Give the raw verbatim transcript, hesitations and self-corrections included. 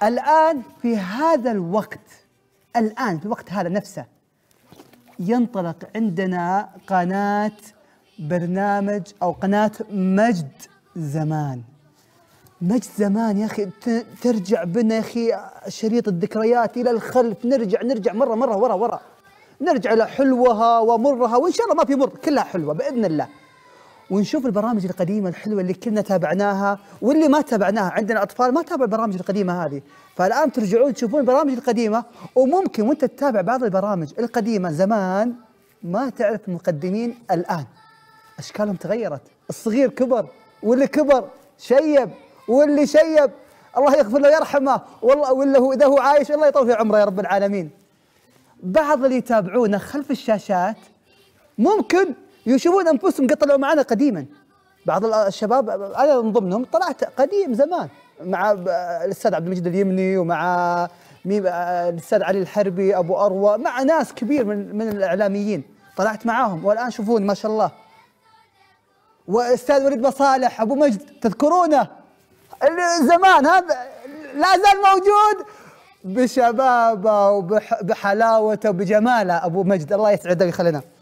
الآن في هذا الوقت، الآن في الوقت هذا نفسه ينطلق عندنا قناة برنامج أو قناة مجد زمان. مجد زمان يا أخي، ترجع بنا يا أخي شريط الذكريات إلى الخلف، نرجع نرجع مرة مرة ورا ورا، نرجع إلى حلوها ومرها، وإن شاء الله ما في مر، كلها حلوة بإذن الله. ونشوف البرامج القديمة الحلوة اللي كلنا تابعناها واللي ما تابعناها. عندنا أطفال ما تابعوا البرامج القديمة هذه، فالآن ترجعون تشوفون البرامج القديمة، وممكن وأنت تتابع بعض البرامج القديمة زمان ما تعرف المقدمين الآن أشكالهم تغيرت، الصغير كبر واللي كبر شيب واللي شيب الله يغفر له ويرحمه، والله ولا هو إذا هو عايش الله يطول في عمره يا رب العالمين. بعض اللي يتابعونا خلف الشاشات ممكن يشوفون أنفسهم قد طلعوا معنا قديما. بعض الشباب أنا من ضمنهم طلعت قديم زمان مع الأستاذ عبد المجيد اليمني ومع الأستاذ علي الحربي أبو أروى، مع ناس كبير من من الإعلاميين طلعت معاهم، والآن شوفون ما شاء الله. والأستاذ وليد مصالح أبو مجد تذكرونه زمان، هذا لا زال موجود بشبابه وبحلاوته وبجماله. أبو مجد الله يسعده ويخلينا.